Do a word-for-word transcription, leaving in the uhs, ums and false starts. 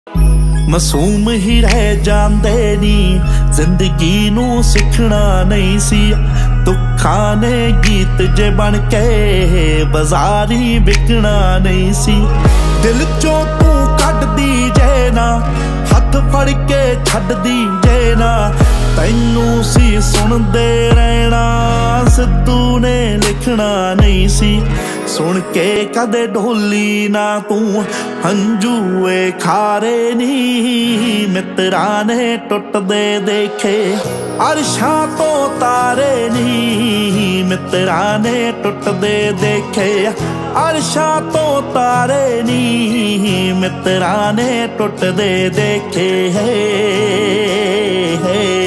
ਮਾਸੂਮ ਹੀ ਰਹਿ ਜਾਂਦੇ ਨੀ, ਜ਼ਿੰਦਗੀ ਨੂੰ ਸਿੱਖਣਾ ਨਹੀਂ ਸੀ। ਦੁੱਖਾਂ ਨੇ ਗੀਤ ਜੇ ਬਣ ਕੇ ਬਾਜ਼ਾਰੀ ਵਿਕਣਾ ਨਹੀਂ ਸੀ। ਦਿਲ ਚੋਂ ਤੂੰ ਕੱਢਦੀ ਜੇ ਨਾ, ਹੱਥ ਫੜ ਕੇ ਛੱਡਦੀ ਜੇ ਨਾ, ਤੈਨੂੰ ਸੀ ਸੁਣਦੇ ਰਹਿਣਾ, ਸਿੱਧੂ ਨੇ ਲਿਖਣਾ ਨਹੀਂ ਸੀ। ਸੁਣ ਕੇ ਕਦੇ ਢੋਲੀ ਨਾ ਤੂੰ, ਹੰਝੂਏ ਖਾਰੇ ਨੀ, ਮਿੱਤਰਾਂ ਨੇ ਟੁੱਟਦੇ ਦੇਖੇ ਅਰਸ਼ਾਂ ਤੋਂ ਤਾਰੇ ਨੀ, ਮਿੱਤਰਾਂ ਨੇ ਟੁੱਟਦੇ ਦੇਖੇ ਅਰਸ਼ਾਂ ਤੋਂ ਤਾਰੇ ਨੀ, ਮਿੱਤਰਾਂ ਨੇ ਟੁੱਟਦੇ ਦੇਖੇ ਹੈ।